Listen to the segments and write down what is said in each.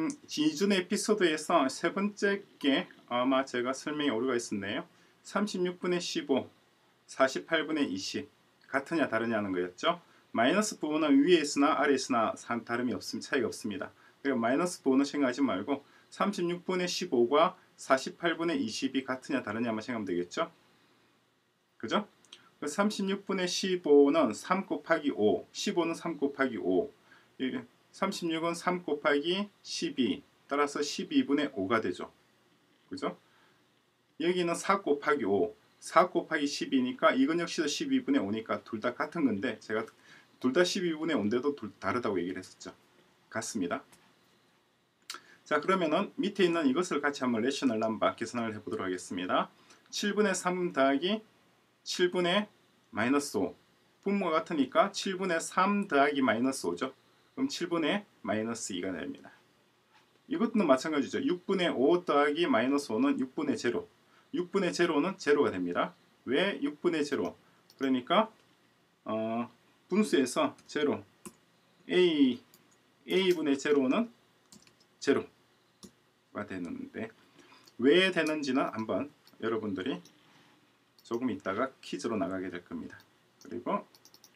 이전의 에피소드에서 세 번째 게 아마 제가 설명에 오류가 있었네요. 36분의 15, 48분의 20 같으냐 다르냐는 거였죠. 마이너스 부호는 위에 있으나 아래에 있으나 다름이 없습니다. 차이가 없습니다. 그러니까 마이너스 부호는 생각하지 말고 36분의 15과 48분의 20이 같으냐 다르냐만 생각하면 되겠죠. 그죠? 36분의 15는 3 곱하기 5, 15는 3 곱하기 5, 36은 3 곱하기 12, 따라서 12분의 5가 되죠. 그죠? 여기는 4 곱하기 5, 4 곱하기 10이니까 이건 역시도 12분의 5니까 둘 다 같은 건데 제가 둘 다 12분의 5인데도 다르다고 얘기를 했었죠. 같습니다. 자, 그러면은 밑에 있는 이것을 같이 한번 레셔널 넘버 계산을 해보도록 하겠습니다. 7분의 3 더하기 7분의 마이너스 5 분모가 같으니까 7분의 3 더하기 마이너스 5죠. 그럼 7분의 마이너스 2가 됩니다. 이것도 마찬가지죠. 6분의 5 더하기 마이너스 5는 6분의 0. 6분의 0는 제로가 됩니다. 왜 6분의 0? 그러니까 분수에서 제로 a분의 제로는 제로가 되는데 왜 되는지는 한번 여러분들이 조금 있다가 퀴즈로 나가게 될 겁니다. 그리고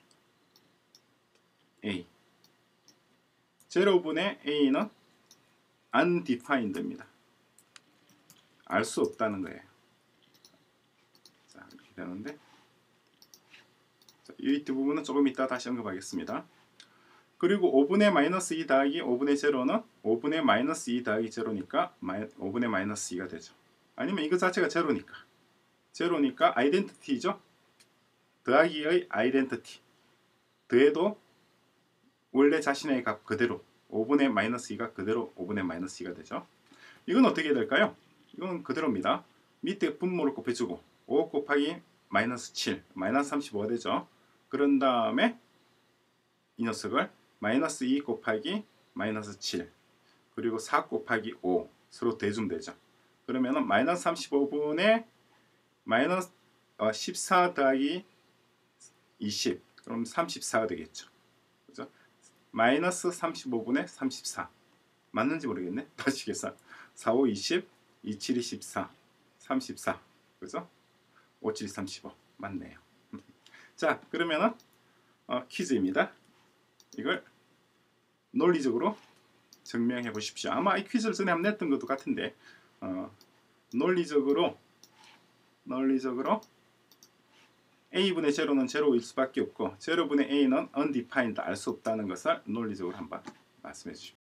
a 제로분의 a는 undefined입니다. 알 수 없다는 거예요. 자, 이렇게 되는데 이 뒷부분은 조금 이따 다시 언급하겠습니다. 그리고 5분의 마이너스 2 더하기 5분의 0는 5분의 마이너스 2 더하기 0니까 5분의 마이너스 2가 되죠. 아니면 이거 자체가 제로니까 아이덴티티죠. 더하기의 아이덴티티. 더해도 원래 자신의 값 그대로 5분의 마이너스 2가 그대로 5분의 마이너스 2가 되죠. 이건 어떻게 될까요? 이건 그대로입니다. 밑에 분모를 곱해주고 5 곱하기 마이너스 7, 마이너스 35가 되죠. 그런 다음에 이 녀석을 마이너스 2 곱하기 마이너스 7 그리고 4 곱하기 5 서로 대주면 되죠. 그러면은 마이너스 35분의 마이너스 14 더하기 20 그럼 34가 되겠죠. 그죠? 마이너스 35분의 34 맞는지 모르겠네. 다시 계산 4, 5, 20 27이 14 34 그죠? 5, 7, 35 맞네요. 자, 그러면은 퀴즈입니다. 이걸 논리적으로 증명해 보십시오. 아마 이 퀴즈를 전에 한번 냈던 것도 같은데 논리적으로 a분의 제로는 제로일 수밖에 없고 제로분의 a는 undefined 알 수 없다는 것을 논리적으로 한번 말씀해 주십시오.